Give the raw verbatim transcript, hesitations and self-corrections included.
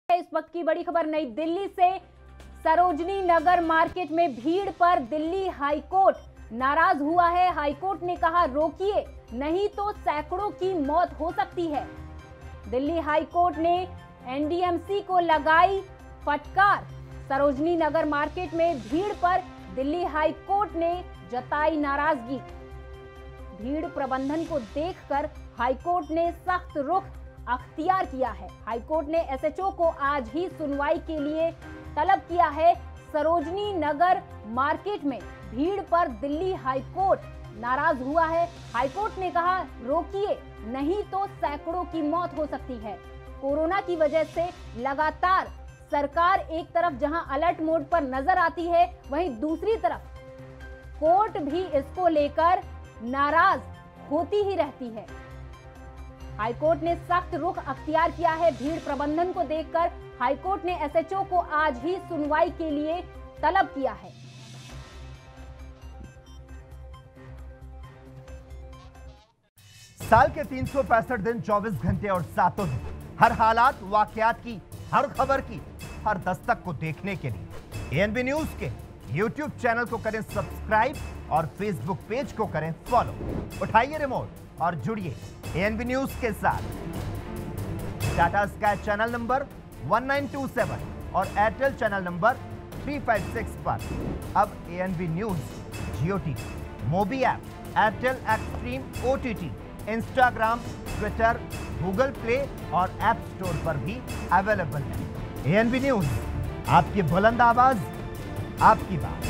इस वक्त की बड़ी खबर नई दिल्ली से। सरोजनी नगर मार्केट में भीड़ पर दिल्ली हाईकोर्ट नाराज हुआ है। हाईकोर्ट ने कहा रोकिए, नहीं तो सैकड़ों की मौत हो सकती है। दिल्ली हाईकोर्ट ने एनडीएमसी को लगाई फटकार। सरोजनी नगर मार्केट में भीड़ पर दिल्ली हाईकोर्ट ने जताई नाराजगी। भीड़ प्रबंधन को देखकर हाईकोर्ट ने सख्त रुख अख्तियार किया है। हाईकोर्ट ने एसएचओ को आज ही सुनवाई के लिए तलब किया है। सरोजनी नगर मार्केट में भीड़ पर दिल्ली हाईकोर्ट नाराज हुआ है। हाईकोर्ट ने कहा रोकिए, नहीं तो सैकड़ों की मौत हो सकती है। कोरोना की वजह से लगातार सरकार एक तरफ जहां अलर्ट मोड पर नजर आती है, वहीं दूसरी तरफ कोर्ट भी इसको लेकर नाराज होती ही रहती है। हाईकोर्ट ने सख्त रुख अख्तियार किया है। भीड़ प्रबंधन को देखकर हाईकोर्ट ने एसएचओ को आज ही सुनवाई के लिए तलब किया है। साल के तीन सौ पैंसठ दिन, चौबीस घंटे और सातों दिन, हर हालात वाकयात की, हर खबर की, हर दस्तक को देखने के लिए एएनबी न्यूज के यूट्यूब चैनल को करें सब्सक्राइब और फेसबुक पेज को करें फॉलो। उठाइए रिमोट और जुड़िए एएनबी न्यूज के साथ। टाटा स्काई चैनल नंबर एक नौ दो सात और एयरटेल चैनल नंबर तीन सौ छप्पन पर अब ANB news Jio TV, Mobi app, Airtel Xstream OTT, Instagram, Twitter, Google Play और ऐप स्टोर पर भी अवेलेबल है। एएनबी न्यूज, आपकी बुलंद आवाज, आपकी बात।